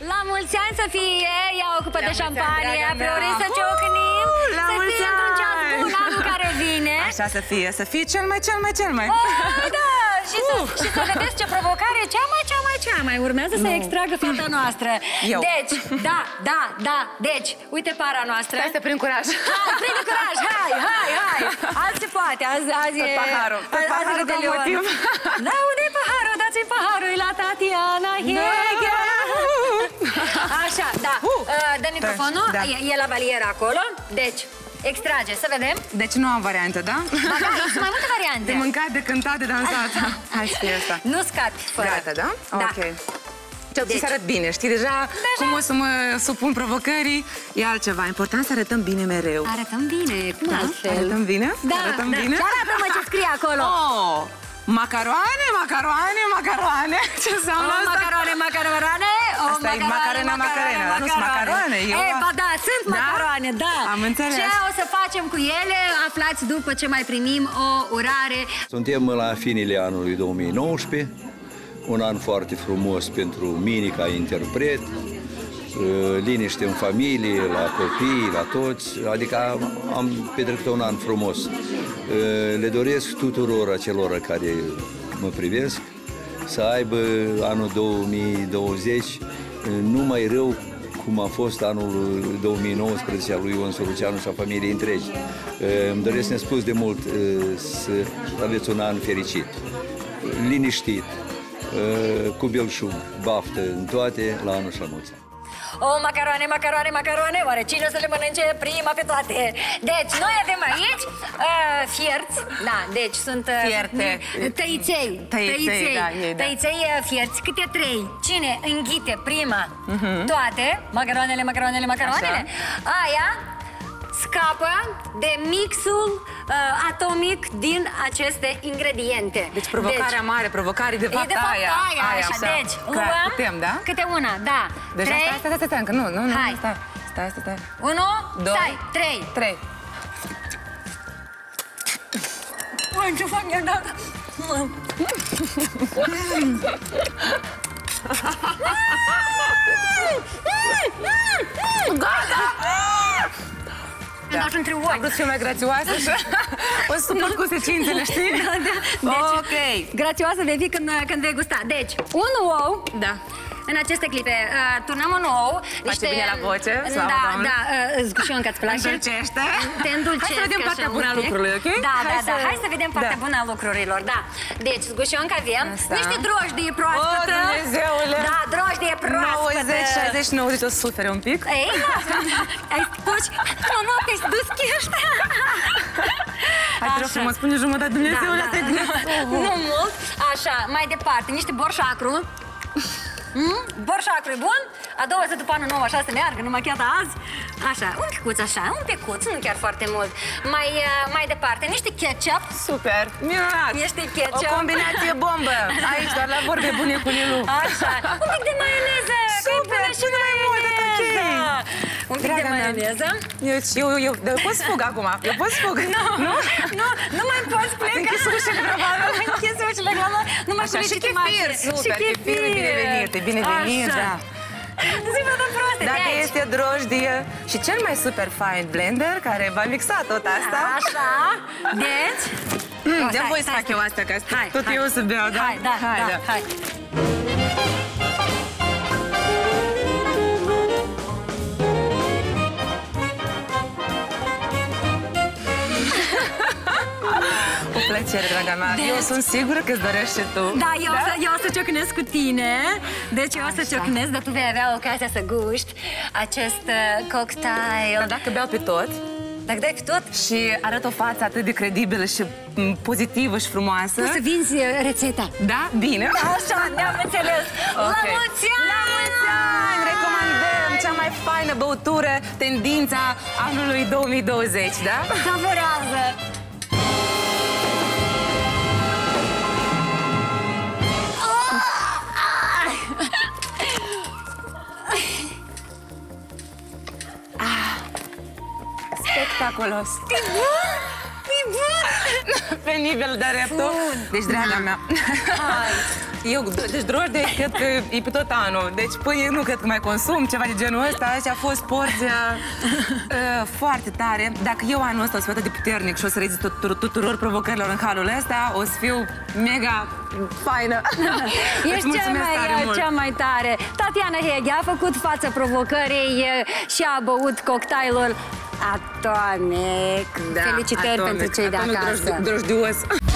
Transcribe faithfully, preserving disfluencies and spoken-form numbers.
La mulți ani să fie, ia o cupă de șampanie, Florin, să ciocnim, să fie într-un ceas bun anul care vine. Așa să fie, să fie cel mai, cel mai, cel mai. Oh, da, și să, și să vedeți ce provocare, cea mai, cea mai, cea mai. Urmează să extragă fata noastră. Eu. Deci, da, da, da, deci, uite para noastră. Hai să prind curaj. Hai, prinde curaj, hai, hai, hai. Azi se poate, azi, azi e... Tot paharul, tot paharul ca motiv. Da, unde e paharul? Dați-mi paharul, e la Tatiana Hegea. Așa, da. Dă microfonul, e la valier acolo. Deci, extrage, să vedem. Deci nu am variantă, da? Ba da, sunt mai multe variante. De mâncat, de cântat, de dansat. Hai să fie asta. Nu scapi fără. Gata, da? Da. Ok. Ce deci. Să arăt bine, știi? Deja, Deja cum o să mă supun provocării e altceva. Important să arătăm bine mereu. Arătăm bine, cum da? altfel? Arătăm bine? Da, arătăm da. bine? Și arată-mă ce scrie acolo. Oh! Macaroane, macaroane, macaroane. Ce înseamnă oh, asta? Macaroane, macaroane. Oh, asta e macarena, macarena. Nu sunt macaroane. Ei, ba da, sunt da? macaroane, da. Am înțeles. Ce o să facem cu ele, aflați după ce mai primim o urare. Suntem la finele anului două mii nouăsprezece. Un an foarte frumos pentru mine ca interpret. Liniște în familie, la copii, la toți. Adică am petrecut un an frumos. Le doresc tuturor acelora care mă privesc să aibă anul două mii douăzeci numai rău cum a fost anul două mii nouăsprezece al lui Ion Săruceanu și a familiei întregi. Îmi doresc nespus de mult să aveți un an fericit, liniștit, cu belșug, baftă în toate, la anul și la mulți ani. O, oh, macaroane, macaroane, macaroane, oare cine o să le mănânce prima pe toate? Deci, noi avem aici uh, fierți, da, deci sunt uh, fierte, tăiței, tăiței, da, ei, da. tăiței uh, fierți, câte trei. Cine înghite prima uh-huh. toate, macaroanele, macaroanele, macaroanele, așa. Aia scapă de mixul uh, atomic din aceste ingrediente. Deci provocarea deci, mare, provocare de fapt, e de fapt aia. aia, aia așa. Deci, luăm putem, da? câte una, da. Deci trei. Stai, stai, stai, stai, încă nu, nu, nu, hai. stai, stai, stai, stai. Unu, doi, stai, trei. Trei. Ui, ce fac eu, da? Gata! Da. Am dat între oi. Am vrut să fiu mai grațioasă și o să suport consecințele, știi? Da, da. Deci, ok. Grațioasă vei fi când, când vei gusta. Deci, un ou. Da. În aceste clipe, uh, turnăm un ou. Face bine la voce, slavă da, Doamne. Da, uh, zgușioncă îți place. Îndulcește. Te îndulcește. Hai să vedem partea bună a lucrurilor, ok? Da, Hai da, să... da. Hai să vedem partea da. bună a lucrurilor, da. Deci, zgușioncă avem. Asta. Niște drojdie proaspătă. O, Dumnezeule! Da, drojdie proaspătă. nouăzeci, șaizeci, nouăzeci, o sufere un pic. Ei, da. Ai spus, o noapte ai dus chește. Hai, te rog frumos, spune jumătate, Dumnezeule, asta e bine. Nu mult. Așa, mai departe, niște borșacru. Mm? Borșacru e bun, a doua zi după anul nou așa să meargă, numai chiar azi. Așa, un picuț așa, un picuț, nu chiar foarte mult. Mai, uh, mai departe, niște ketchup. Super, minunat. Niște ketchup. O combinație bombă. Aici, doar la vorbe bune cu Lilu. Așa, un pic de maioneză. Super, și mai mult, ok. Un pic Draga de maioneză. Eu, eu, eu, eu pot să fug acum, eu pot să fug. Nu, nu, nu, nu mai poți pleca. Închis ușile globală. Închis ușile globală. Nu mai așa, și chefir, super, chefir e binevenit, e binevenit, da. Zi-mă de proste, dacă de este drojdie și cel mai super fine blender care va mixa tot asta. Așa, deci... Mm, de voi să fac eu asta, că tot eu să beau, da? Hai, da, hai, da, hai. O plăcere, draga mea. Deci... Eu sunt sigură că îți dorești și tu. Da, eu, da? O, să, eu o să ciocnesc cu tine. Deci eu o să ciocnesc, dar tu vei avea ocazia să guști acest uh, cocktail. Dar dacă beau pe tot... Dacă dai pe tot... Și arăt o față atât de credibilă și pozitivă și frumoasă... O să vinzi rețeta. Da? Bine. Așa, ne-am înțeles. Okay. La mulți ani! La mulți ani! Recomandăm cea mai faină băutură, tendința anului două mii douăzeci, da? Savurează! Spectaculos! E bun! E bun! Penibil de reptul. Deci, draga mea, hai! Eu, deci drojdie, cred că e pe tot anul. Deci pâine nu cred că mai consum, ceva de genul ăsta. Aici a fost porția uh, foarte tare. Dacă eu anul ăsta o să fiu atât de puternic și o să rezist tuturor, tuturor provocărilor în halul ăsta, o să fiu mega faină. Ești cea mai, cea mai tare. Tatiana Heghe a făcut față provocării și a băut cocktailul Atomic. Da, Felicitări Atomic, pentru cei de Atomic acasă. drojdios.